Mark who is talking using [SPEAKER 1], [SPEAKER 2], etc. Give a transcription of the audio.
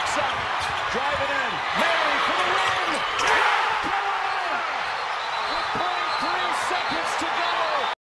[SPEAKER 1] looks up, driving in. Maye for the win.